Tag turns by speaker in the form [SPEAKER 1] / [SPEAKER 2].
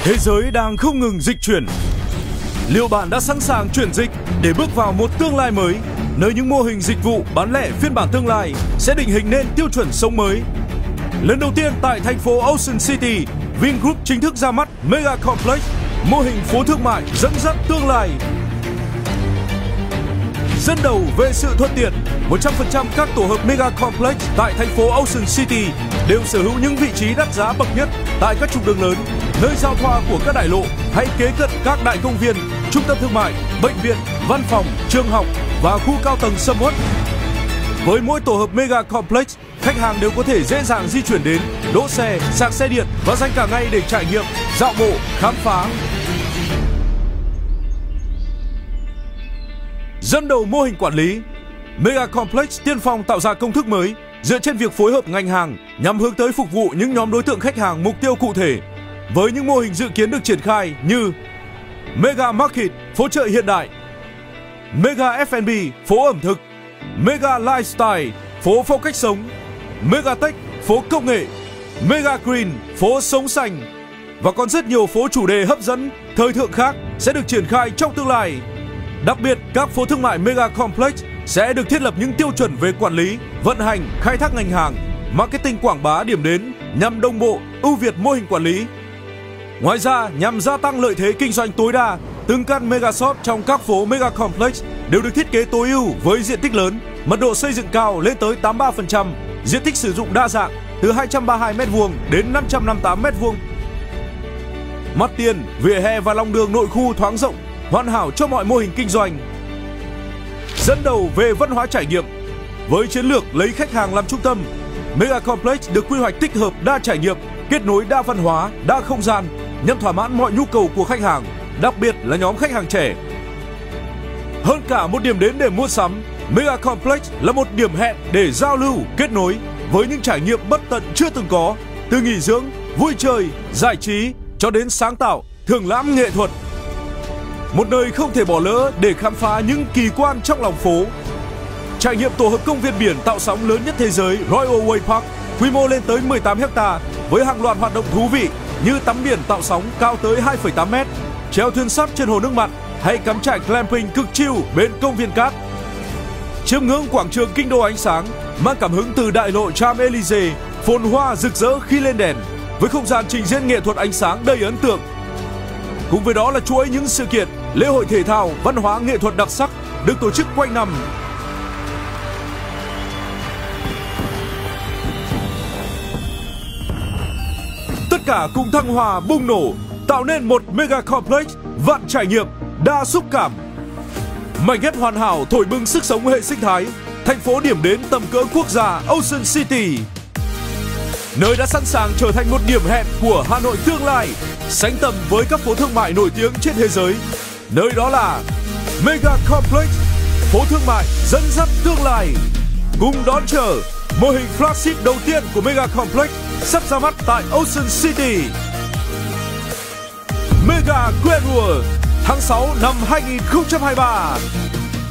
[SPEAKER 1] Thế giới đang không ngừng dịch chuyển. Liệu bạn đã sẵn sàng chuyển dịch để bước vào một tương lai mới, nơi những mô hình dịch vụ bán lẻ phiên bản tương lai sẽ định hình nên tiêu chuẩn sống mới? Lần đầu tiên tại thành phố Ocean City, Vingroup chính thức ra mắt Mega Complex, mô hình phố thương mại dẫn dắt tương lai. Dẫn đầu về sự thuận tiện, 100% các tổ hợp Mega Complex tại thành phố Ocean City đều sở hữu những vị trí đắt giá bậc nhất tại các trục đường lớn, nơi giao thoa của các đại lộ hay kế cận các đại công viên, trung tâm thương mại, bệnh viện, văn phòng, trường học và khu cao tầng sầm uất. Với mỗi tổ hợp Mega Complex, khách hàng đều có thể dễ dàng di chuyển đến, đỗ xe, sạc xe điện và dành cả ngày để trải nghiệm, dạo bộ, khám phá. Dẫn đầu mô hình quản lý, Mega Complex tiên phong tạo ra công thức mới dựa trên việc phối hợp ngành hàng nhằm hướng tới phục vụ những nhóm đối tượng khách hàng mục tiêu cụ thể. Với những mô hình dự kiến được triển khai như Mega Market, phố chợ hiện đại, Mega F&B, phố ẩm thực, Mega Lifestyle, phố phong cách sống, Mega Tech, phố công nghệ, Mega Green, phố sống xanh và còn rất nhiều phố chủ đề hấp dẫn, thời thượng khác sẽ được triển khai trong tương lai. Đặc biệt, các phố thương mại Mega Complex sẽ được thiết lập những tiêu chuẩn về quản lý, vận hành, khai thác ngành hàng, marketing quảng bá điểm đến nhằm đồng bộ, ưu việt mô hình quản lý. Ngoài ra, nhằm gia tăng lợi thế kinh doanh tối đa, từng căn Mega Shop trong các phố Mega Complex đều được thiết kế tối ưu với diện tích lớn, mật độ xây dựng cao lên tới 83%, diện tích sử dụng đa dạng từ 232m2 đến 558m2. Mặt tiền, vỉa hè và lòng đường nội khu thoáng rộng, hoàn hảo cho mọi mô hình kinh doanh. Dẫn đầu về văn hóa trải nghiệm, với chiến lược lấy khách hàng làm trung tâm, Mega Complex được quy hoạch tích hợp đa trải nghiệm, kết nối đa văn hóa, đa không gian nhằm thỏa mãn mọi nhu cầu của khách hàng, đặc biệt là nhóm khách hàng trẻ. Hơn cả một điểm đến để mua sắm, Mega Complex là một điểm hẹn để giao lưu, kết nối với những trải nghiệm bất tận chưa từng có, từ nghỉ dưỡng, vui chơi, giải trí cho đến sáng tạo, thưởng lãm nghệ thuật. Một nơi không thể bỏ lỡ để khám phá những kỳ quan trong lòng phố. Trải nghiệm tổ hợp công viên biển tạo sóng lớn nhất thế giới Royal Wave Park, quy mô lên tới 18 ha với hàng loạt hoạt động thú vị như tắm biển tạo sóng cao tới 2,8m, chèo thuyền sắp trên hồ nước mặn hay cắm trại glamping cực chill bên công viên cát. Chiêm ngưỡng quảng trường kinh đô ánh sáng mang cảm hứng từ đại lộ Champs-Élysées, phồn hoa rực rỡ khi lên đèn với không gian trình diễn nghệ thuật ánh sáng đầy ấn tượng. Cùng với đó là chuỗi những sự kiện, lễ hội thể thao, văn hóa nghệ thuật đặc sắc được tổ chức quanh năm. Tất cả cùng thăng hoa bùng nổ, tạo nên một Mega Complex vạn trải nghiệm, đa xúc cảm. Mảnh ghép hoàn hảo thổi bừng sức sống hệ sinh thái, thành phố điểm đến tầm cỡ quốc gia Ocean City. Nơi đã sẵn sàng trở thành một điểm hẹn của Hà Nội tương lai, sánh tầm với các phố thương mại nổi tiếng trên thế giới. Nơi đó là Mega Complex, phố thương mại dẫn dắt tương lai. Cùng đón chờ mô hình flagship đầu tiên của Mega Complex sắp ra mắt tại Ocean City. Mega Grand World tháng 6 năm 2023.